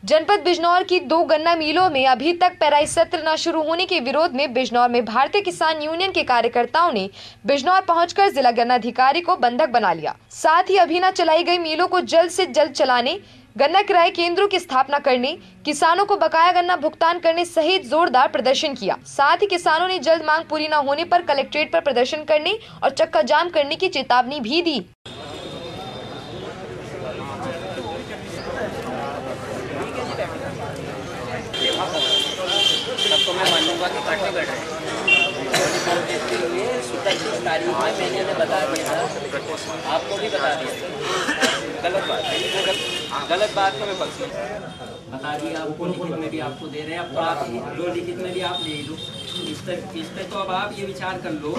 जनपद बिजनौर की 2 गन्ना मिलों में अभी तक पेराई सत्र न शुरू होने के विरोध में बिजनौर में भारतीय किसान यूनियन के कार्यकर्ताओं ने बिजनौर पहुंचकर जिला गन्ना अधिकारी को बंधक बना लिया। साथ ही अभी न चलाई गई मिलों को जल्द से जल्द चलाने, गन्ना क्रय केंद्रों की स्थापना करने, किसानों को बकाया गन्ना भुगतान करने सहित जोरदार प्रदर्शन किया। साथ ही किसानों ने जल्द मांग पूरी न होने पर कलेक्ट्रेट पर प्रदर्शन करने और चक्का जाम करने की चेतावनी भी दी। सबको मैं मानूंगा कि काटने बैठ रहे हैं। 27 तारीख में मैंने उन्हें बता दिया था, आपको भी बता दिया था। गलत बात है, गलत बात को मैं पक्ष नहीं बता दिया आपको। लिखित में भी आपको दे रहे हैं, अब तो आप जो लिखित में भी आप ले लो। इस पर तो अब आप ये विचार कर लो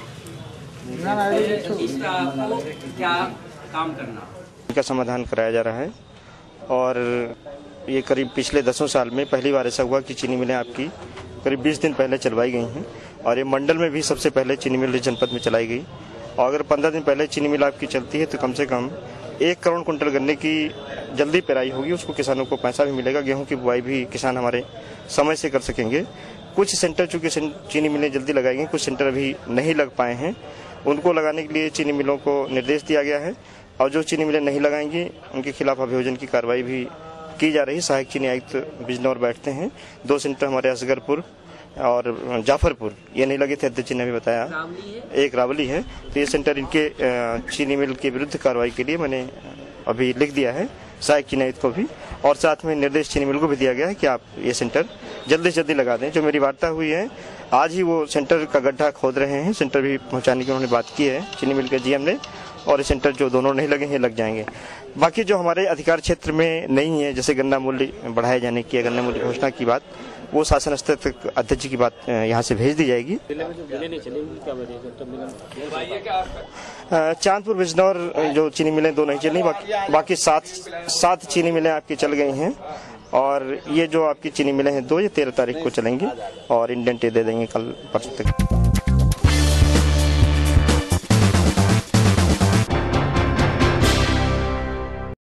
इस पर आपको क्या काम करना। का समाधान कराया जा रहा है और ये करीब पिछले 10 साल में पहली बार ऐसा हुआ कि चीनी मिलें आपकी करीब 20 दिन पहले चलवाई गई हैं और ये मंडल में भी सबसे पहले चीनी मिल जनपद में चलाई गई। और अगर 15 दिन पहले चीनी मिल आपकी चलती है तो कम से कम 1 करोड़ कुंटल गन्ने की जल्दी पेराई होगी, उसको किसानों को पैसा भी मिलेगा, गेहूं की बुआई भी किसान हमारे समय से कर सकेंगे। कुछ सेंटर चूँकि चीनी मिलें जल्दी लगाएंगे, कुछ सेंटर अभी नहीं लग पाए हैं, उनको लगाने के लिए चीनी मिलों को निर्देश दिया गया है और जो चीनी मिलें नहीं लगाएंगी उनके खिलाफ अभियोजन की कार्रवाई भी की जा रही है। सहायक चीनी आयुक्त बिजनौर बैठते हैं। 2 सेंटर हमारे असगरपुर और जाफरपुर ये नहीं लगे थे, अध्यक्ष ने भी बताया, एक रावली है। तो ये सेंटर इनके चीनी मिल के विरुद्ध कार्रवाई के लिए मैंने अभी लिख दिया है सहायक चीनी आयुक्त को भी, और साथ में निर्देश चीनी मिल को भी दिया गया है कि आप ये सेंटर जल्दी से जल्दी लगा दें। जो मेरी वार्ता हुई है आज ही वो सेंटर का गड्ढा खोद रहे हैं, सेंटर भी पहुँचाने की उन्होंने बात की है चीनी मिल के जीएम ने, और ये सेंटर जो दोनों नहीं लगे हैं लग जाएंगे। बाकी जो हमारे अधिकार क्षेत्र में नहीं है, जैसे गन्ना मूल्य बढ़ाए जाने की, गन्ना मूल्य घोषणा की बात, वो शासन स्तर तक अध्यक्ष की बात यहाँ से भेज दी जाएगी। चांदपुर बिजनौर जो चीनी मिलें 2 नहीं चली, बाकी 7 चीनी मिलें आपकी चल गई हैं और ये जो आपकी चीनी मिलें हैं 2 ये 13 तारीख को चलेंगी और इंडेंट दे देंगे कल परसों तक।